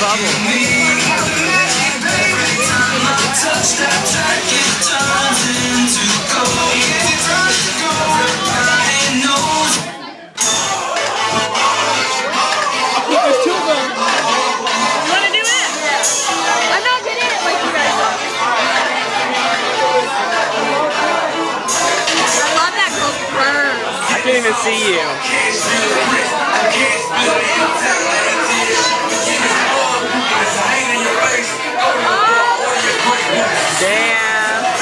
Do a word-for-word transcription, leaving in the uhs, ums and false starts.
bubble. There's two of them. You want to do it? Yeah. I'm not good at it like you guys are. I love that girl's curves. I can't even see you. Damn.